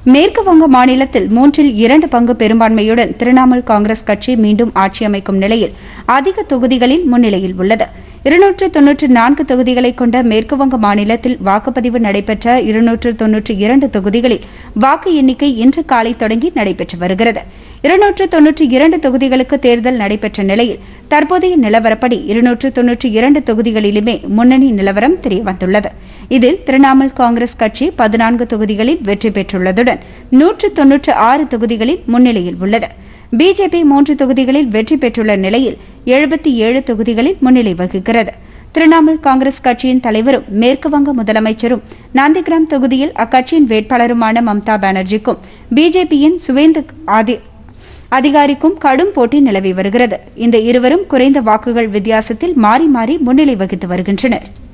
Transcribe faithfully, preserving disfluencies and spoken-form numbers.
மேற்கு வங்க மாநிலத்தில் மூன்றில் இரண்டு பங்கு பெரும்பான்மையுடன் திரிணாமுல் காங்கிரஸ் கட்சி மீண்டும் ஆட்சி அமைக்கும் நிலையில் அதிக தொகுதிகளில் முன்னிலையில் உள்ளது. இருநூற்று தொன்னூற்று நான்கு தொகுதிகளை கொண்ட மேற்குவங்க மாநிலத்தில் வாக்குப்பதிவு நடைபெற்ற இருநூற்று தொன்னூற்று இரண்டு தொகுதிகளில் வாக்கு எண்ணிக்கை இன்று காலை தொடங்கி நடைபெற்று வருகிறது. இருநூற்று தொன்னூற்று இரண்டு தொகுதிகளுக்கு தேர்தல் நடைபெற்ற நிலையில் தற்போதைய நிலவரப்படி இருநூற்று தொன்னூற்று இரண்டு தொகுதிகளிலுமே முன்னணி நிலவரம் தெரியவந்துள்ளது. இதில் திரிணாமுல் காங்கிரஸ் கட்சி பதினான்கு தொகுதிகளில் வெற்றி பெற்றுள்ளதுடன் நூற்று தொன்னூற்று ஆறு தொகுதிகளில் முன்னிலையில் உள்ளது. பிஜேபி மூன்று தொகுதிகளில் வெற்றி பெற்றுள்ள நிலையில் எழுபத்தி ஏழு தொகுதிகளில் முன்னிலை வகிக்கிறது. திரிணாமுல் காங்கிரஸ் கட்சியின் தலைவரும் மேற்குவங்க முதலமைச்சரும் நந்திகிராம் தொகுதியில் அக்கட்சியின் வேட்பாளருமான மம்தா பானர்ஜிக்கும் பிஜேபியின் சுவேந்து அதிகாரிக்கும் கடும் போட்டி நிலவி வருகிறது. இந்த இருவரும் குறைந்த வாக்குகள் வித்தியாசத்தில் மாறி மாறி முன்னிலை வகித்து வருகின்றனர்.